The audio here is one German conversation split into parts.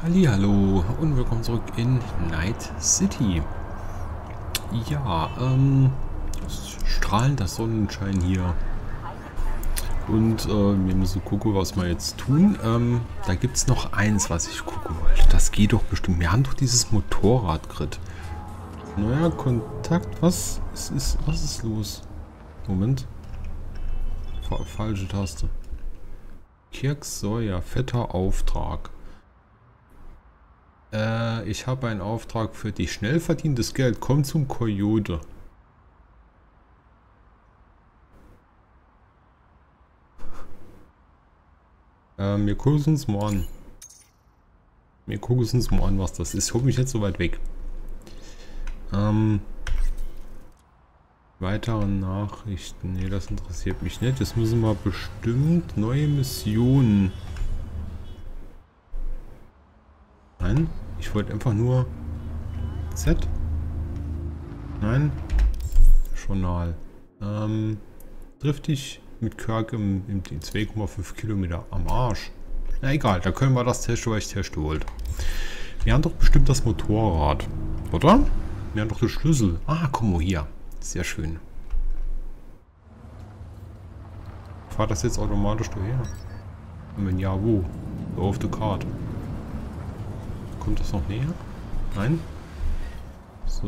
Hallihallo und willkommen zurück in Night City. Ja, strahlender Sonnenschein hier. Und wir müssen gucken, was wir jetzt tun. Da gibt es noch eins, was ich gucken wollte. Das geht doch bestimmt. Wir haben doch dieses Motorrad-Grid. Neuer Kontakt. Was ist los? Moment. Falsche Taste. Kirk Sawyer, fetter Auftrag. Ich habe einen Auftrag für dich. Schnell verdientes Geld. Komm zum Coyote. Wir gucken uns mal an. Wir gucken uns mal an, was das ist. Ich hole mich jetzt so weit weg. Weitere Nachrichten. Ne, das interessiert mich nicht. Jetzt müssen wir bestimmt neue Missionen. Nein, ich wollte einfach nur Z. Nein. Journal. Trifft dich mit Kirk im 2,5 Kilometer am Arsch. Na egal, da können wir das testen, was ich testen wollte. Wir haben doch bestimmt das Motorrad, oder? Wir haben doch den Schlüssel. Ah, guck mal hier. Sehr schön. Fahrt das jetzt automatisch daher? Und wenn ja, wo? So auf der Karte. Kommt das noch näher? Nein? So.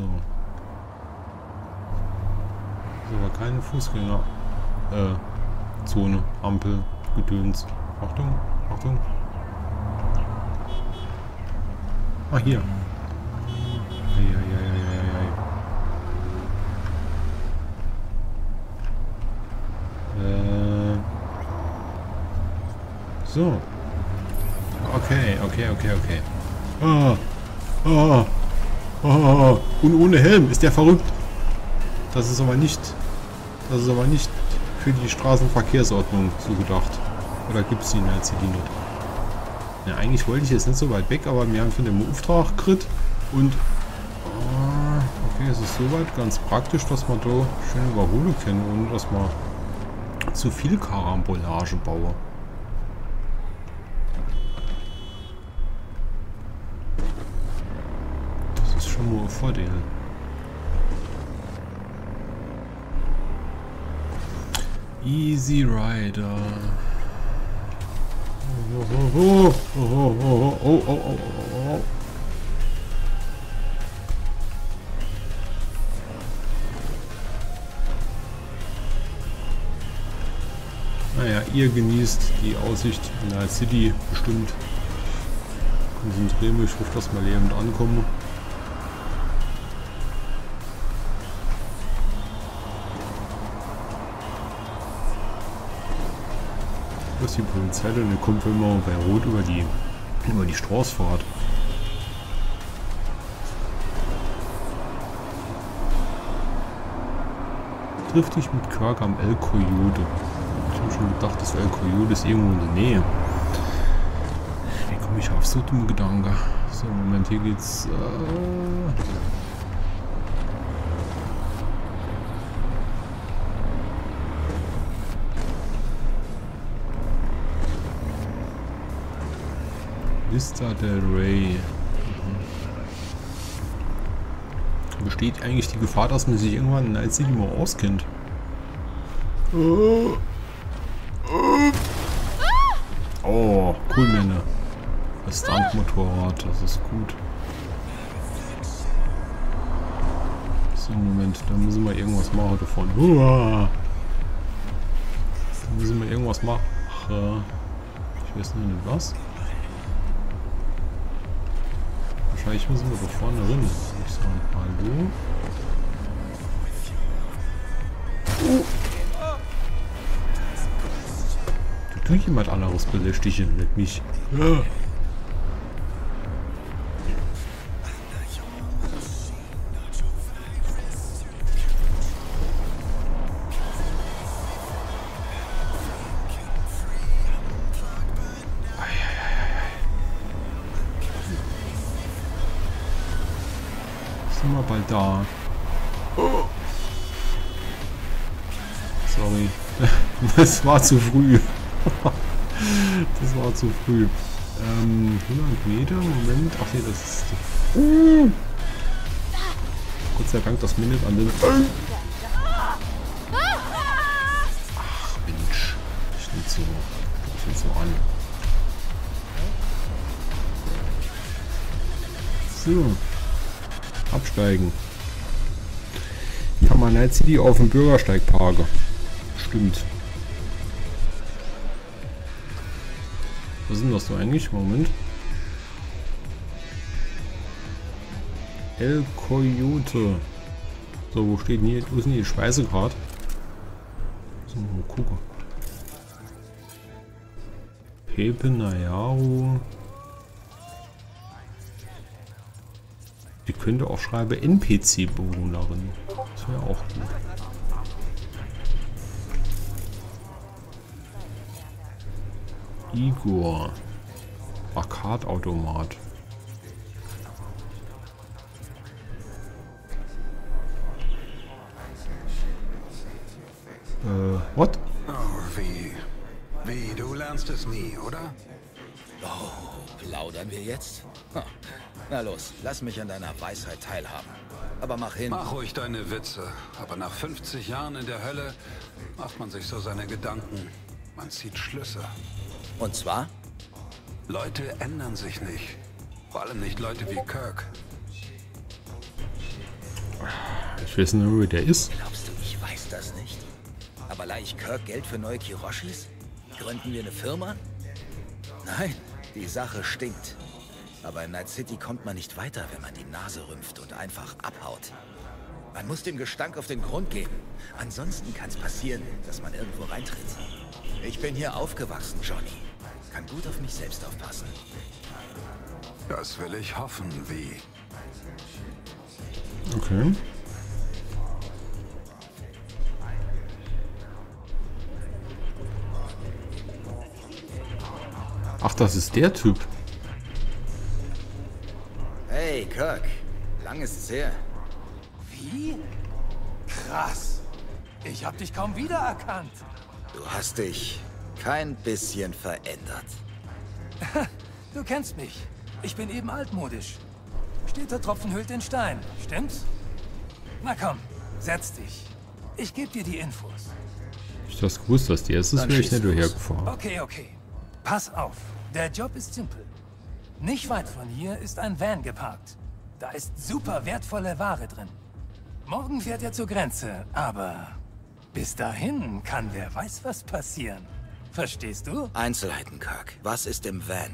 So, war keine Fußgänger. Zone, Ampel, Gedöns. Achtung, Achtung. Ah, hier. So. Okay. Und ohne Helm. Ist der verrückt? Das ist aber nicht für die Straßenverkehrsordnung so gedacht. Oder gibt es die in der CD nicht? Ja, eigentlich wollte ich jetzt nicht so weit weg, aber wir haben von dem Auftrag Grid und okay, es ist soweit ganz praktisch, dass man da schön überholen kann, ohne dass man zu viel Karambolage baue. Das ist schon mal ein Vorteil. Easy Rider. Oh. Naja, ihr genießt die Aussicht in der City bestimmt. Konzentriere mich, ich hoffe, dass wir lebend ankommen. Dass die Polizei dann kommt, wenn man bei Rot über die Straße fährt. Trifft dich mit Kirk am El Coyote. Ich habe schon gedacht, das El Coyote ist irgendwo in der Nähe. Wie komme ich auf so dumme Gedanken? So, Moment, hier geht's. Vista del Rey. Besteht eigentlich die Gefahr, dass man sich irgendwann in Night City mal auskennt? Oh, cool, Männer. Das Stunt-Motorrad, das ist gut. So, Moment, da müssen wir irgendwas machen davon. Da müssen wir irgendwas machen. Ich weiß noch nicht was. Wahrscheinlich müssen wir da vorne rein. Ich sag hallo. Du tust jemand anderes belästigen, nicht mich. Ja. Sind wir bald da. Oh. Sorry. Das war zu früh. Das war zu früh. 100 Meter, Moment. Ach nee, das ist... Gott sei Dank, das Minute an den... Ach Mensch. Ich nicht so. Ich nicht so an. So. Absteigen. Kann man Night City auf dem Bürgersteig parken. Stimmt. Was ist denn das so eigentlich? Moment. El Coyote. So, wo steht denn hier? Wo ist denn die Speisekarte? So, mal gucken. Pepe Nayaru. Die könnte auch schreiben NPC-Bewohnerin. Das wäre auch gut. Igor. Arcade-Automat. What? Oh, wie, du lernst es nie, oder? Oh, plaudern wir jetzt? Ha. Na los, lass mich an deiner Weisheit teilhaben. Aber mach hin. Mach ruhig deine Witze. Aber nach 50 Jahren in der Hölle macht man sich so seine Gedanken. Man zieht Schlüsse. Und zwar? Leute ändern sich nicht. Vor allem nicht Leute wie Kirk. Ich weiß nicht, wer der ist. Glaubst du, ich weiß das nicht? Aber leih ich Kirk Geld für neue Kiroshis? Gründen wir eine Firma? Nein, die Sache stinkt. Aber in Night City kommt man nicht weiter, wenn man die Nase rümpft und einfach abhaut. Man muss dem Gestank auf den Grund gehen. Ansonsten kann es passieren, dass man irgendwo reintritt. Ich bin hier aufgewachsen, Johnny. Kann gut auf mich selbst aufpassen. Das will ich hoffen, wie. Okay. Ach, das ist der Typ. Hey, Kirk. Lang ist es her. Wie? Krass. Ich hab dich kaum wiedererkannt. Du hast dich kein bisschen verändert. Du kennst mich. Ich bin eben altmodisch. Steter Tropfen hüllt den Stein, stimmt's? Na komm, setz dich. Ich gebe dir die Infos. Ich das gewusst, dass die ist, wäre ich nicht hergefahren. Okay. Pass auf. Der Job ist simpel. Nicht weit von hier ist ein Van geparkt. Da ist super wertvolle Ware drin. Morgen fährt er zur Grenze, aber bis dahin kann wer weiß was passieren. Verstehst du? Einzelheiten, Kirk. Was ist im Van?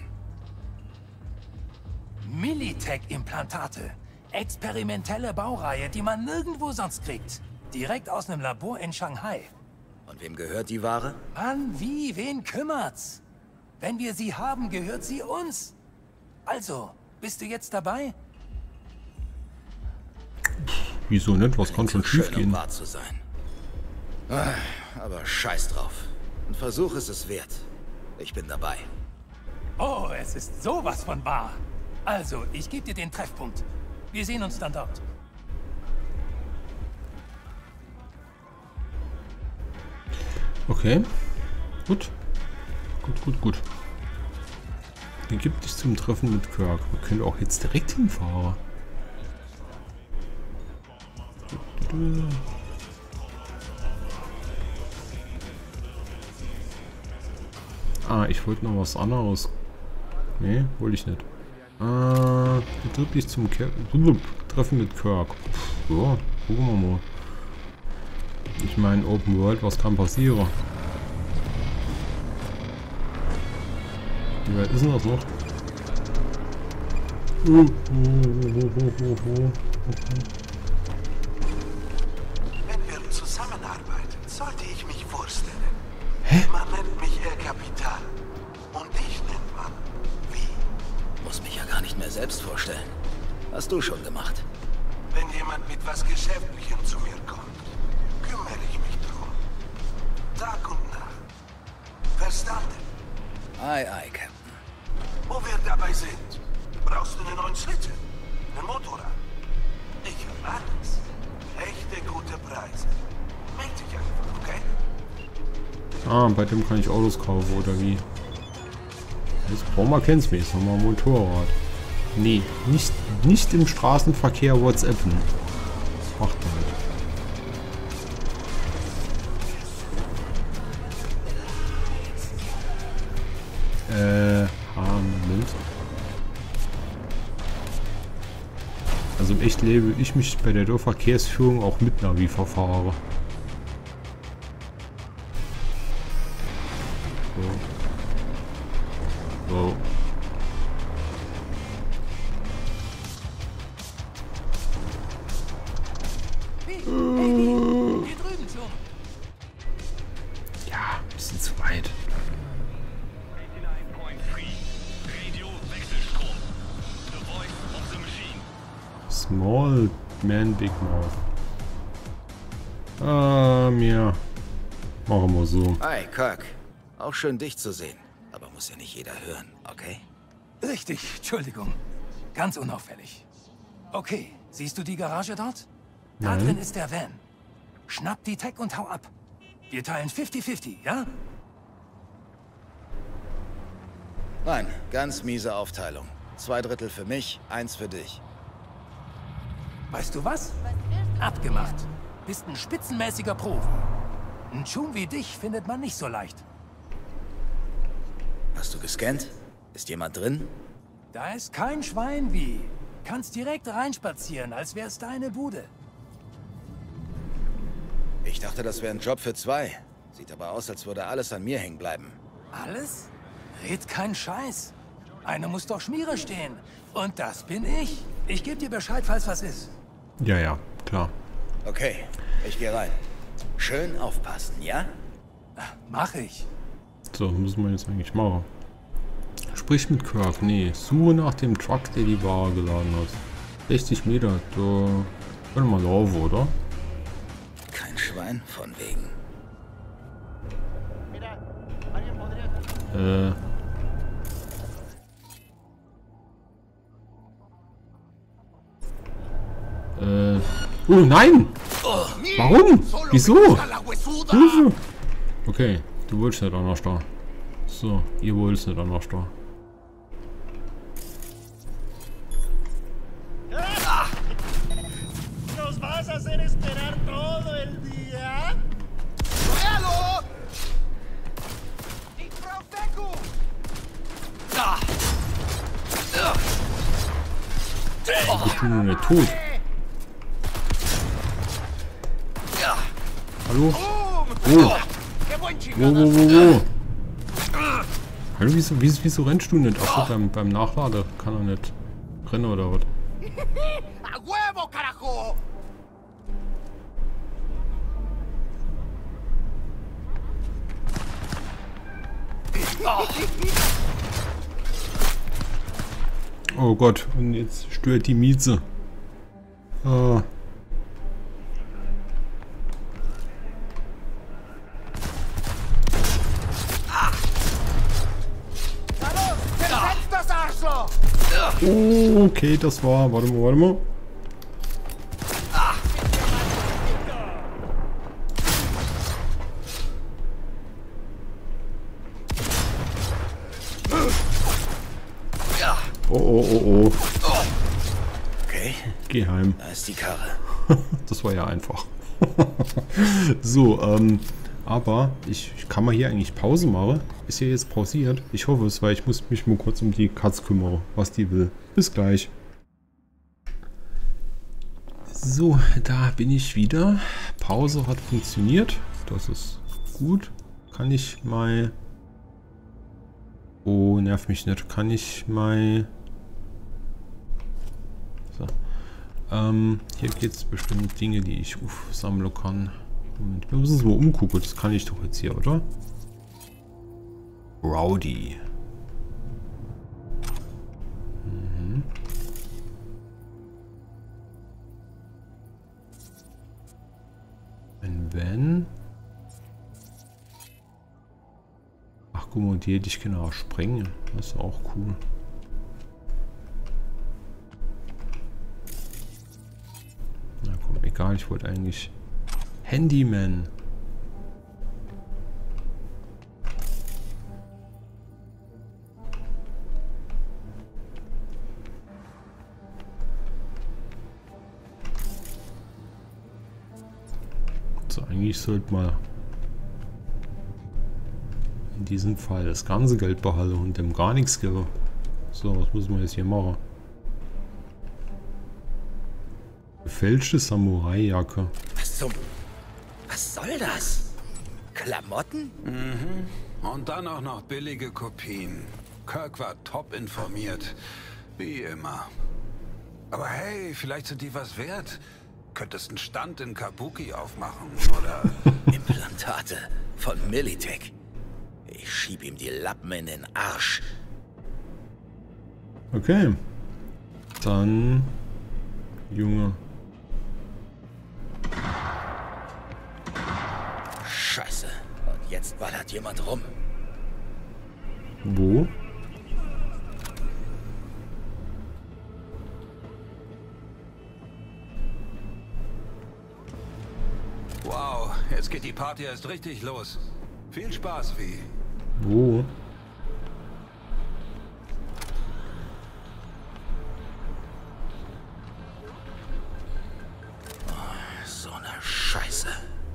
Militech-Implantate. Experimentelle Baureihe, die man nirgendwo sonst kriegt. Direkt aus einem Labor in Shanghai. Und wem gehört die Ware? Mann, wen kümmert's? Wenn wir sie haben, gehört sie uns. Also, bist du jetzt dabei? Wieso nicht? Was kann schon schief Schön, gehen? um wahr zu sein. Aber scheiß drauf. Ein Versuch ist es wert. Ich bin dabei. Oh, es ist sowas von wahr. Also, ich gebe dir den Treffpunkt. Wir sehen uns dann dort. Okay. Gut. Gut. Den gibt es zum Treffen mit Kirk. Wir können auch jetzt direkt hinfahren. Ah, ich wollte noch was anderes. Nee, wollte ich nicht. Wirklich zum Treffen mit Kirk. Ja, gucken wir mal. Ich meine, Open World, was kann passieren? Wie weit ist denn das noch? Wenn wir zusammenarbeiten, sollte ich mich vorstellen. Man nennt mich El Capitan. Und dich nennt man wie? Muss mich ja gar nicht mehr selbst vorstellen. Hast du schon gemacht. Wenn jemand mit was Geschäftlichem zu mir kommt, kümmere ich mich drum. Tag und Nacht. Verstanden? Ei, Captain. Wo wir dabei sind, brauchst du einen neuen Schlitten, ein Motorrad. Ich habe alles. Echte gute Preise. Meld dich einfach, okay? Ah, bei dem kann ich Autos kaufen, oder wie? Jetzt brauchen wir keins mehr. Jetzt haben wir ein Motorrad. Nee, nicht im Straßenverkehr WhatsAppen. Macht man nicht. Moment. Also im echt lebe ich mich bei der Verkehrsführung auch mit Navi verfahre. So. So. Hier drüben schon. Ja, ein bisschen zu weit. Small Man Big Mouth. Ja. Machen wir so. Hi, Kirk. Auch schön, dich zu sehen. Aber muss ja nicht jeder hören, okay? Richtig, Entschuldigung. Ganz unauffällig. Okay, siehst du die Garage dort? Da Nein. drin ist der Van. Schnapp die Tech und hau ab. Wir teilen 50-50, ja? Nein, ganz miese Aufteilung. 2/3 für mich, 1 für dich. Weißt du was? Abgemacht. Bist ein spitzenmäßiger Profi. Ein Schum wie dich findet man nicht so leicht. Hast du gescannt? Ist jemand drin? Da ist kein Schwein wie. Kannst direkt reinspazieren, als wär's deine Bude. Ich dachte, das wäre ein Job für 2. Sieht aber aus, als würde alles an mir hängen bleiben. Alles? Red kein Scheiß. Einer muss doch Schmiere stehen. Und das bin ich. Ich gebe dir Bescheid, falls was ist. Ja, ja, klar. Okay, ich gehe rein. Schön aufpassen, ja? Mach ich. So, müssen wir jetzt eigentlich machen. Sprich mit Kirk. Nee, suche nach dem Truck, der die Ware geladen hat. 60 Meter, da können wir laufen, oder? Kein Schwein von wegen. Oh nein! Warum? Wieso? Hilfe! Okay, du wolltest nicht auch noch da. So, ihr wolltest nicht auch noch da. ¿Nos vas a hacer esperar todo el día? ¡Véalo! Ich bin nur nicht tot. Hallo? Wo? Wo? Hallo, wieso rennst du nicht? Ach so, beim Nachladen kann er nicht rennen oder was? ¡A huevo, carajo! Oh Gott, und jetzt stört die Mieze. Ah. Oh, okay, das war. Warte mal. Oh. Okay, Geh heim. da ist die Karre. Das war ja einfach. So, aber ich kann mal hier eigentlich Pause machen. Ist hier jetzt pausiert? Ich hoffe es, weil ich muss mich mal kurz um die Katz kümmern, was die will. Bis gleich. So, da bin ich wieder. Pause hat funktioniert. Das ist gut. Kann ich mal... Oh, nerv mich nicht. Kann ich mal... So. Hier gibt es bestimmt Dinge, die ich sammeln kann. Moment, wir müssen uns mal umgucken. Das kann ich doch jetzt hier, oder? Rowdy. Mhm. Ein Van. Ach, guck mal, die hätte ich genau sprengen. Das ist auch cool. Na komm, egal, ich wollte eigentlich Handyman. So, eigentlich sollte man in diesem Fall das ganze Geld behalten und dem gar nichts geben. So, was müssen wir jetzt hier machen? Gefälschte Samurai-Jacke. Was soll das? Klamotten? Mhm. Und dann auch noch billige Kopien. Kirk war top informiert. Wie immer. Aber hey, vielleicht sind die was wert. Könntest einen Stand in Kabuki aufmachen, oder? Implantate von Militech. Ich schieb ihm die Lappen in den Arsch. Okay. Dann... Junge. Scheiße. Und jetzt ballert jemand rum. Wo? Wow, jetzt geht die Party erst richtig los. Viel Spaß, wie. Wo? So eine Scheiße.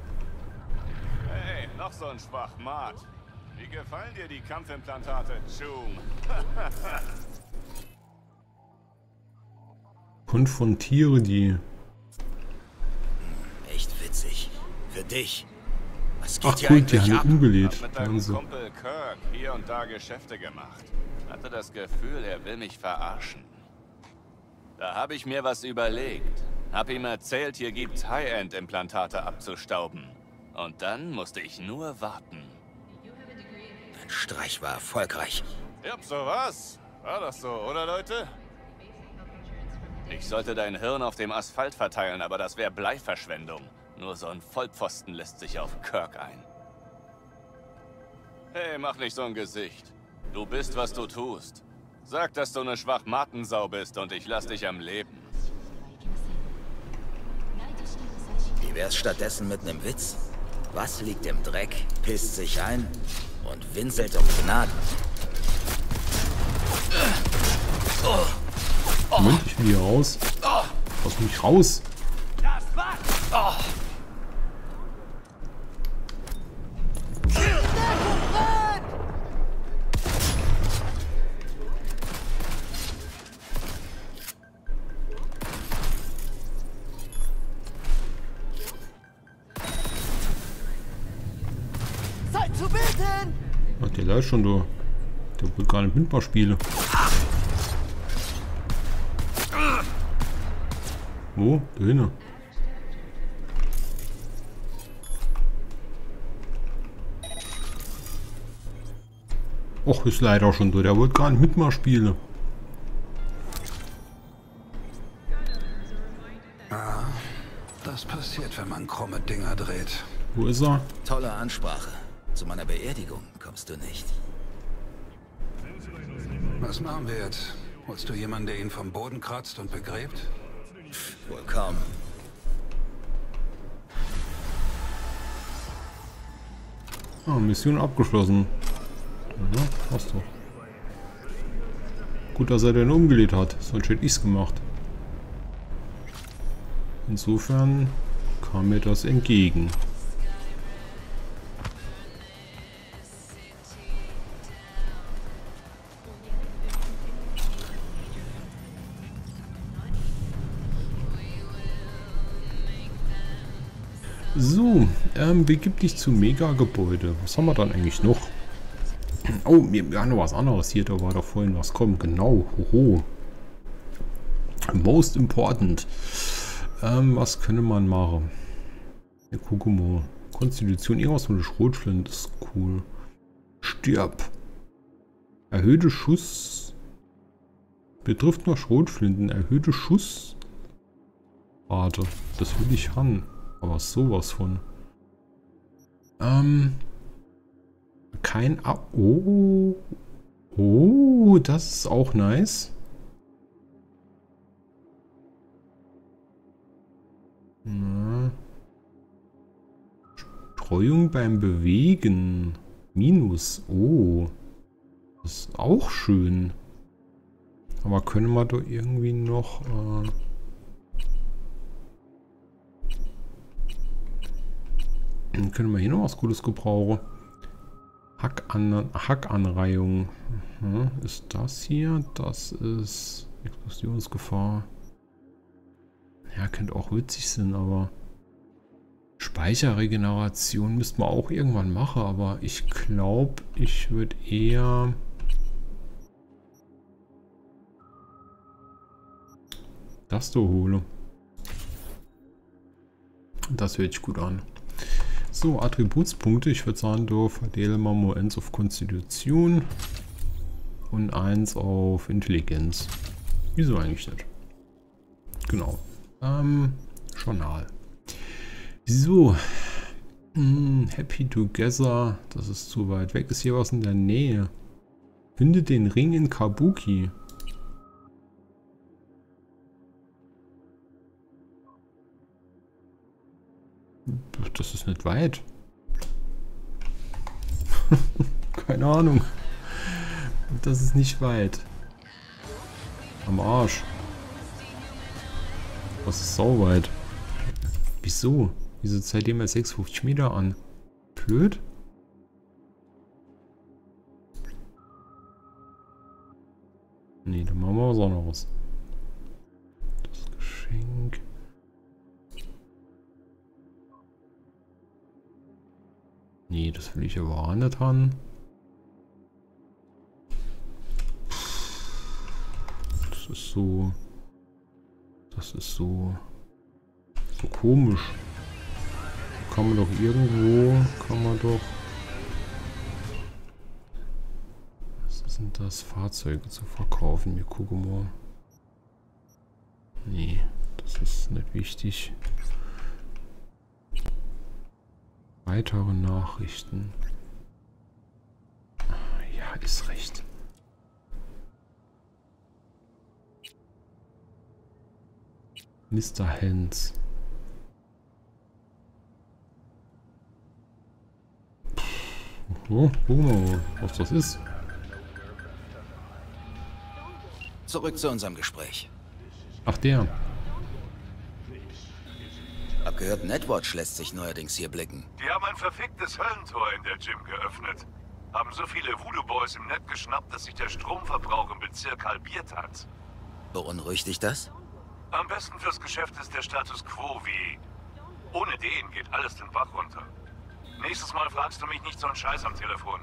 Hey, noch so ein Schwachmat. Wie gefallen dir die Kampfimplantate, Choom? Konfrontiere die. Echt witzig. Für dich. Was geht Ach hier gut, die eigentlich haben ab? umgelegt. Hab mit deinem Also. Kumpel Kirk hier und da Geschäfte gemacht. Hatte das Gefühl, er will mich verarschen. Da habe ich mir was überlegt. Hab ihm erzählt, hier gibt's High-End-Implantate abzustauben. Und dann musste ich nur warten. Dein Streich war erfolgreich. Jupp, sowas. War das so, oder Leute? Ich sollte dein Hirn auf dem Asphalt verteilen, aber das wäre Bleiverschwendung. Nur so ein Vollpfosten lässt sich auf Kirk ein. Hey, mach nicht so ein Gesicht. Du bist, was du tust. Sag, dass du eine Schwachmatensau bist und ich lass dich am Leben. Wie wär's stattdessen mit nem Witz? Was liegt im Dreck, pisst sich ein und winselt um Gnade? Moment, ich will hier raus. Lass mich raus. Zeit zu beten! Ach, der leicht schon da. Der will gar nicht mitmachen spielen. Wo? Da hinten. Och, ist leider schon da. Der wollte gar nicht mitmachen spielen. Das passiert, wenn man krumme Dinger dreht. Wo ist er? Tolle Ansprache. Zu meiner Beerdigung kommst du nicht. Was machen wir jetzt? Holst du jemanden, der ihn vom Boden kratzt und begräbt? Wohl kaum. Ah, Mission abgeschlossen. Ja, passt doch. Gut, dass er den umgelegt hat, sonst hätte ich's gemacht. Insofern kam mir das entgegen. So, begib dich zu Mega-Gebäude. Was haben wir dann eigentlich noch? Oh, wir haben noch was anderes hier. Da war doch vorhin was kommen. Genau. Hoho. Most important. Was könnte man machen? Ja, guck mal. Konstitution. Irgendwas mit der Schrotflinte ist cool. Stirb. Erhöhte Schuss. Betrifft nur Schrotflinten. Erhöhte Schussrate. Das will ich haben. Aber sowas von. Kein... Oh. Oh, das ist auch nice. Na. Streuung beim Bewegen. Minus. Oh. Das ist auch schön. Aber können wir da irgendwie noch... Dann können wir hier noch was Gutes gebrauchen. Hackanreihung. Ist das hier? Das ist Explosionsgefahr. Ja, könnte auch witzig sein, aber Speicherregeneration müsste man auch irgendwann machen, aber ich glaube, ich würde eher das da holen. Das hört sich gut an. So, Attributspunkte. Ich würde sagen, da verteilen wir mal 1 auf Konstitution und 1 auf Intelligenz. Wieso eigentlich nicht? Genau. Journal. So. Happy Together. Das ist zu weit weg. Ist hier was in der Nähe? Finde den Ring in Kabuki. Das ist nicht weit. Keine Ahnung. Das ist nicht weit. Am Arsch. Was ist sau weit? Wieso? Wieso zeigt ihr mal 56 Meter an? Blöd? Nee, dann machen wir was anderes. Das Geschenk. Nee, das will ich aber auch nicht haben. Das ist so... Das ist so komisch. Kann man doch irgendwo... Kann man doch... Was sind das? Fahrzeuge zu verkaufen? Wir gucken mal. Nee, das ist nicht wichtig. Weitere Nachrichten. Ja, ist recht. Mr. Hans. Oh, gucken wir mal, was das ist. Zurück zu unserem Gespräch. Ach, der. Hab gehört, Netwatch lässt sich neuerdings hier blicken. Die haben ein verficktes Höllentor in der Gym geöffnet. Haben so viele Voodoo-Boys im Net geschnappt, dass sich der Stromverbrauch im Bezirk halbiert hat. Beunruhigt dich das? Am besten fürs Geschäft ist der Status Quo wie... Ohne den geht alles den Bach runter. Nächstes Mal fragst du mich nicht so einen Scheiß am Telefon.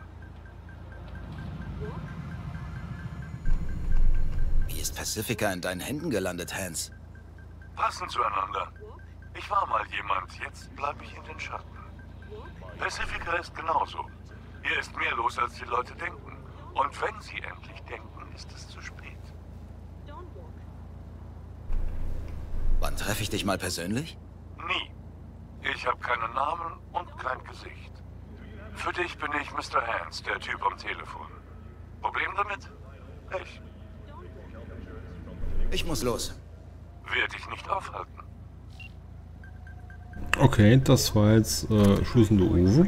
Wie ist Pacifica in deinen Händen gelandet, Hans? Passen zueinander. Ich war mal jemand, jetzt bleibe ich in den Schatten. Pacifica ist genauso. Hier ist mehr los, als die Leute denken. Und wenn sie endlich denken, ist es zu spät. Wann treffe ich dich mal persönlich? Nie. Ich habe keinen Namen und kein Gesicht. Für dich bin ich Mr. Hans, der Typ am Telefon. Problem damit? Ich. Ich muss los. Werde dich nicht aufhalten. Okay, das war jetzt Schluss in der Uwe.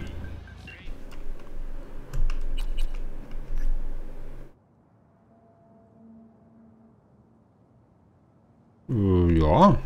Ja.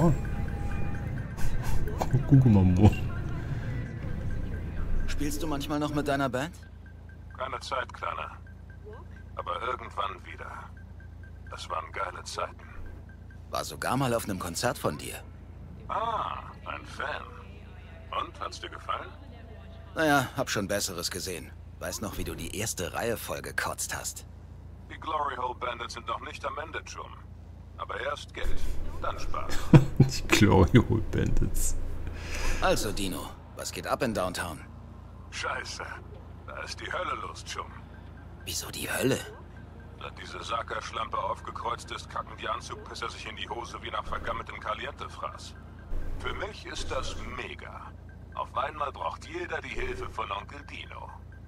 Gucken wir mal. Spielst du manchmal noch mit deiner Band? Keine Zeit, Kleiner. Aber irgendwann wieder. Das waren geile Zeiten. War sogar mal auf einem Konzert von dir. Ah, ein Fan. Und, hat's dir gefallen? Naja, hab schon Besseres gesehen. Weiß noch, wie du die erste Reihe voll gekotzt hast. Die Glory Hole Bandits sind noch nicht am Ende, Jum. Aber erst Geld, dann Spaß. Die Glory Hole Bandits. Also, Dino, was geht ab in Downtown? Scheiße, da ist die Hölle los, Jum. Wieso die Hölle? Seit diese Saka-Schlampe aufgekreuzt ist, kacken die Anzugpisser sich in die Hose wie nach vergammeltem Caliente-Fraß. Für mich ist das mega. Auf einmal braucht jeder die Hilfe von Onkel Dino.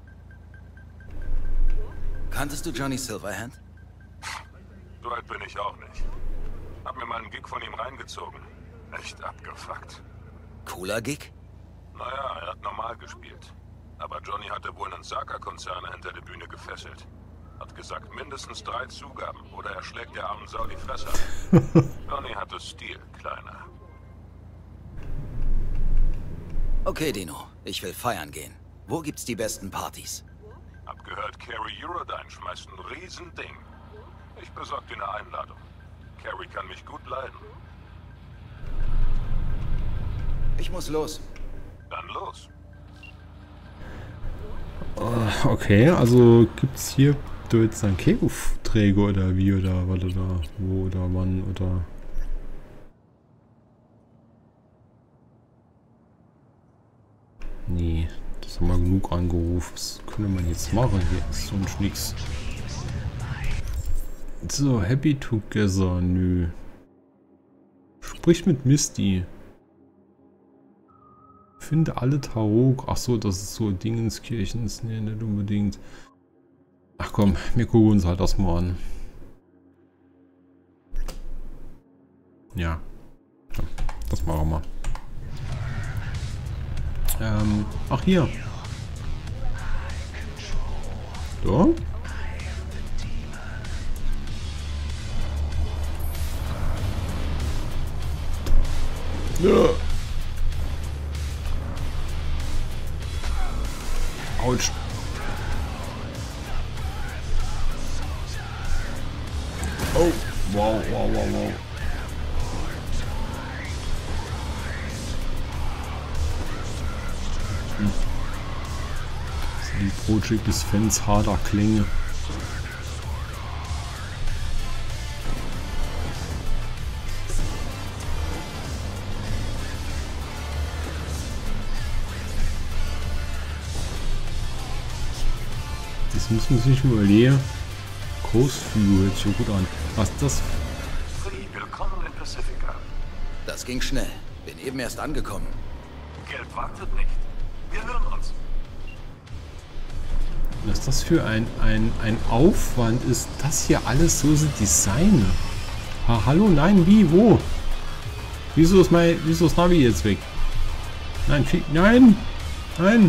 Kanntest du Johnny Silverhand? So alt bin ich auch nicht. Hab mir mal einen Gig von ihm reingezogen. Echt abgefuckt. Cooler Gig? Naja, er hat normal gespielt. Aber Johnny hatte wohl einen Saka-Konzerne hinter der Bühne gefesselt. Hat gesagt, mindestens 3 Zugaben oder er schlägt der armen Sau die Fresse ab. Johnny hatte Stil, Kleiner. Okay, Dino. Ich will feiern gehen. Wo gibt's die besten Partys? Hab gehört, Carrie Eurodyne schmeißt ein Riesending. Ich besorg dir eine Einladung. Carrie kann mich gut leiden. Ich muss los. Dann los. Okay, also gibt's hier jetzt einen Kehaufträger oder wie oder was oder wo oder wann oder... Nee, das haben wir genug angerufen. Was könnte man jetzt machen? Hier ist sonst nichts. So, Happy Together, nö. Sprich mit Misty. Finde alle Tarot. Ach so, das ist so Dingenskirchen. Nee, nicht unbedingt. Ach komm, wir gucken uns halt das mal an. Ja. Das machen wir. Ach hier. So. Ja. Autsch. Oh, wow, wow, wow, wow. Die Project ist Fans harter Klänge. Das muss man sich überlegen. Großfüge hört sich gut an. Was ist das? Willkommen in Pacifica. Das ging schnell. Bin eben erst angekommen. Geld wartet nicht. Wir hören uns. Was ist das für ein Aufwand ist, das hier alles so zu designen? Hallo, nein, wie, wo? Wieso ist das Navi jetzt weg? Nein, nein, nein.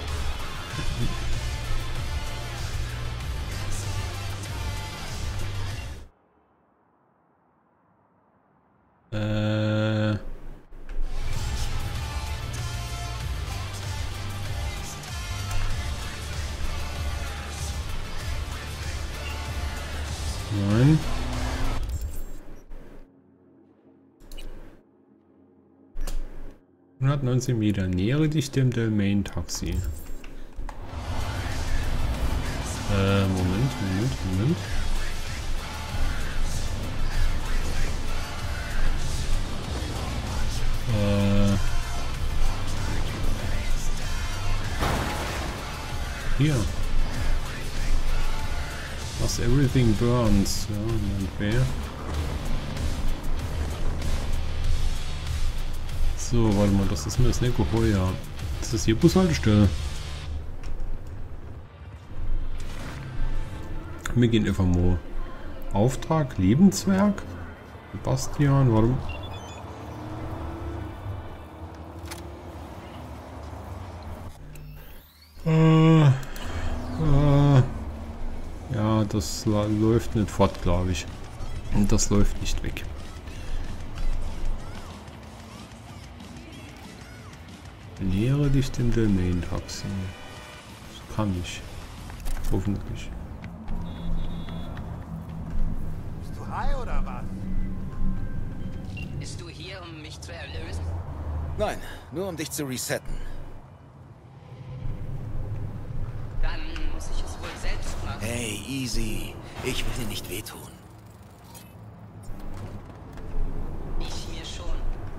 Nein. ...119 Meter. Nähere dich dem Domain-Taxi. Moment. Hier. Was everything burns. Ja, Moment, wer? So, warte mal, das ist mir das nicht geheuer. Das ist hier Bushaltestelle. Wir gehen einfach mal. Auftrag, Lebenswerk. Sebastian, warte mal. Ja, das läuft nicht fort, glaube ich. Und das läuft nicht weg. Nähere dich dem Domain-Taxi. Das kann ich. Hoffentlich. Bist du high oder was? Bist du hier, um mich zu erlösen? Nein, nur um dich zu resetten. Dann muss ich es wohl selbst machen. Hey, easy. Ich will dir nicht wehtun. Ich mir schon.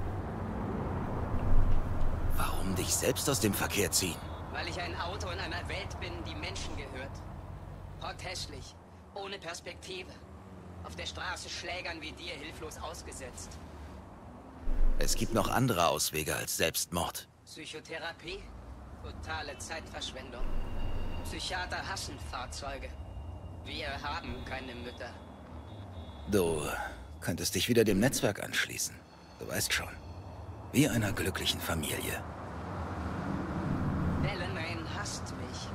Warum dich selbst aus dem Verkehr ziehen? Weil ich ein Auto in einer Welt bin, die Menschen gehört. Potthässlich, ohne Perspektive. Auf der Straße Schlägern wie dir hilflos ausgesetzt. Es gibt noch andere Auswege als Selbstmord. Psychotherapie? Totale Zeitverschwendung. Psychiater hassen Fahrzeuge. Wir haben keine Mütter. Du könntest dich wieder dem Netzwerk anschließen. Du weißt schon. Wie einer glücklichen Familie. Delamain hasst mich.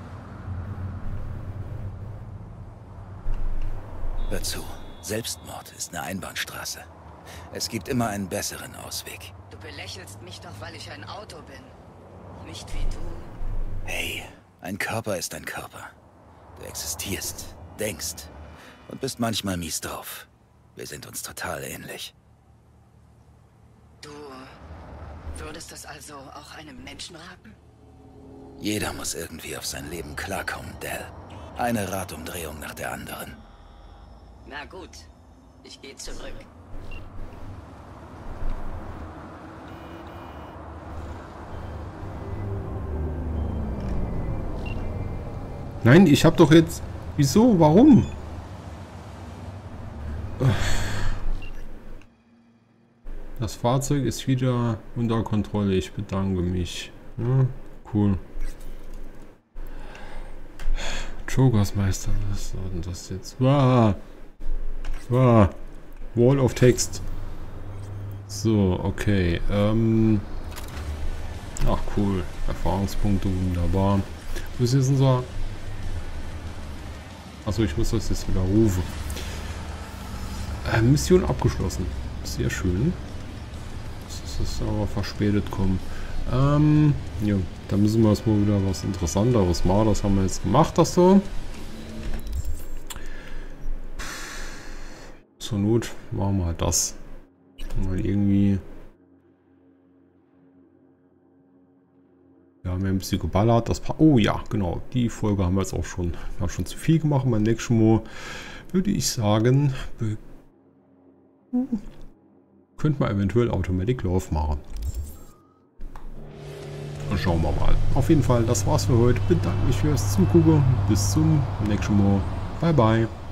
Hör zu. Selbstmord ist eine Einbahnstraße. Es gibt immer einen besseren Ausweg. Du belächelst mich doch, weil ich ein Auto bin. Nicht wie du. Hey, ein Körper ist ein Körper. Du existierst, denkst und bist manchmal mies drauf. Wir sind uns total ähnlich. Du würdest das also auch einem Menschen raten? Jeder muss irgendwie auf sein Leben klarkommen, Del. Eine Radumdrehung nach der anderen. Na gut, ich gehe zurück. Nein, ich hab doch jetzt... Wieso? Warum? Das Fahrzeug ist wieder unter Kontrolle. Ich bedanke mich. Ja, cool. Jokers Meister. Was war denn das jetzt? Wall of Text. So, okay. Ach cool. Erfahrungspunkte, wunderbar. Wo ist jetzt unser... Achso, ich muss das jetzt wieder rufen. Mission abgeschlossen. Sehr schön. Das ist aber verspätet kommen. Ja, da müssen wir erstmal wieder was Interessanteres machen. Das haben wir jetzt gemacht, das so. Zur Not machen wir halt das. Weil irgendwie... Wir haben ja ein bisschen geballert. Oh ja, genau. Die Folge haben wir jetzt auch schon. Wir haben schon zu viel gemacht. Beim nächsten Mal würde ich sagen, könnte man eventuell Automatic Love machen. Und schauen wir mal. Auf jeden Fall, das war's für heute. Bedanke mich fürs Zugucken. Bis zum nächsten Mal. Bye, bye.